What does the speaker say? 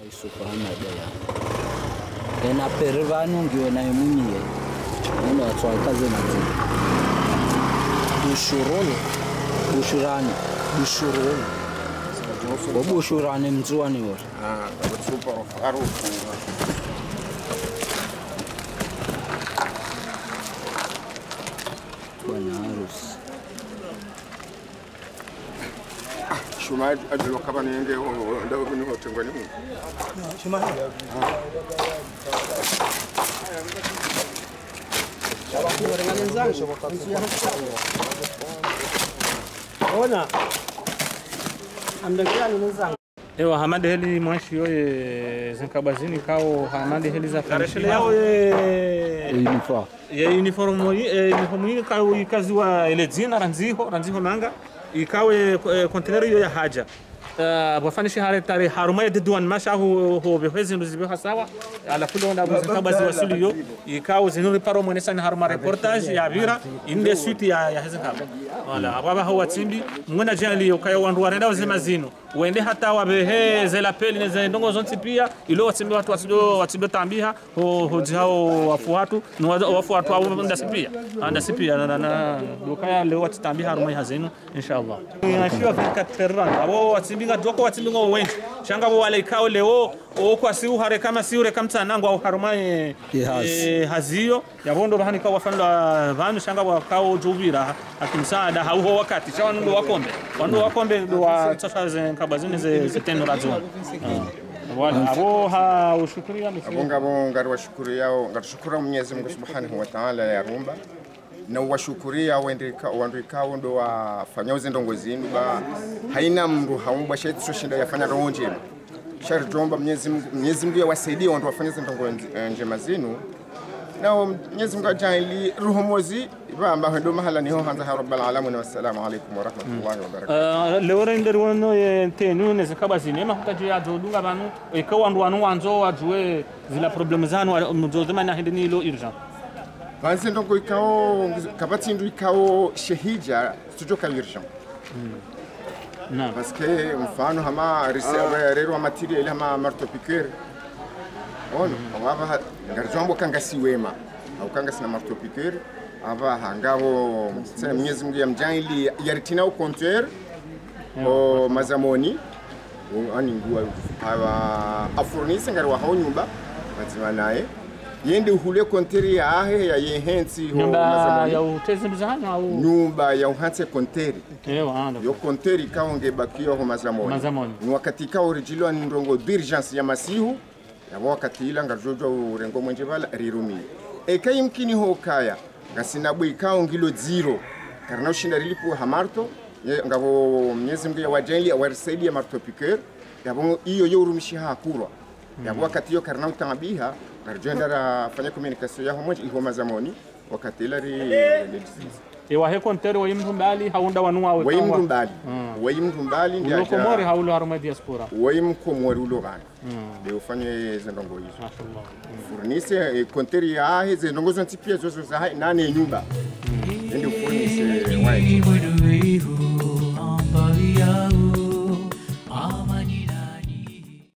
Subhanallah. Ena pervanu ngiwe na mwenyewe. Neno atwa kazi na mtu. Bushurani mzuani wote. Super harufu. Bwana harusi. Shuma ajilo kama niende ndio kuni hote ngani huko. Shuma. Ona. Amdakiani mwenzangu. Ewa hamadi heli mwashi yoye zinkabazini kao hamadi heli za Kareshele yao uniform yi kao ikazi wa ile zina ranziho manga ikawe container yo ya haja bafanishi hare tare haruma ya diduan masha ho behezi nduzibe sawa ala kulo na zinkabazi wasuli yo ikawe zinuri paro mwenesa ni haruma reportage ya vira inde suite ya hezinkaba wala ababa ho watimbi mwena jali yo kayo wandu warenda wazima zino wende hata wabehe zela peli neze ndongo zonti pia ilo watimbi watu watibe tambiha ho jao wafuatu no wafuatu au ndasipia na dokaya leo watitambiha haruma hazino inshallah inashiwa fika terran abo watimbi doko watimbi ngo wengi shanga bo wale ikao leo okwa si uhare kama si ure kamta nangu au haruma haziyo yabondo bahani kwa wafanda vanu shanga wakao juvira akimsaada hauho wakati cha wanu wakombe ndo watafaze kabazini zetendo razona wala aboha ushukuria abonga washukuru yao ngatushukuru Mwenyezi Mungu Subhanahu wa Ta'ala ya rumba na washukuria wandikao ndo wafanya uzendongo zinu ba haina mndu haumba shetu soshinda yafanya ronje shari jomba Mwenyezi Mungu yawasaidie wandu wafanya uzendongo njema zinu na Mwenyezi Mungu ajali ruhumozi bamba ndo mahala niho hanza rabbal alamin wassalamu alaykum wa rahmatullahi wa barakatuh lewore nderwono yentenu nezikabazini makuta ya jodunga banu ikawa ndo wanu wanzo wajue zila problem zanu mjozema na hindini ilo urgent Vanzi ndongo ikao kabati ndu ikao shehija tujoka urgent na parce que mfano hama rero wa material hama marto piqueur ono wava ngarjombo kanga siwema au kanga sina marto piqueur ava hangabo sema Mwenyezi Mungu yamjali yaritina au compteur o mazamoni ani ngua ava afurnise ngarwa hao nyumba batima naye yende uhule konteri ya ahe ya yehensi ho mazamoni ya utezi mzahani au nyumba ya uhanse konteri ewa yo konteri kaonge bakio ho mazamoni ni wakati ka orijilo ni ndongo d'urgence ya masihu ya wakati ila ngajojo urengo mwenje bala rirumi kai mkini ho kaya ngasina bwe kaongilo zero karna ushinda rilipo hamarto ngabo Mwenyezi Mungu ya wajali awarisaidia ya marto piqueur yabo iyo yo urumishi hakurwa yabo wakati yo karna utambiha ngarjenda fanya communication ya homoje ihoma zamoni wakati ila ewa he konteri wa imdu mbali haunda wanua wa imdu mbali ndio komori haulo haruma diaspora wa imkomori ulo gani de ufanye zendongo hizo mashallah furnise konteri ya hizo ndongo zonti pia zozo za nane nyumba ndio furnise wa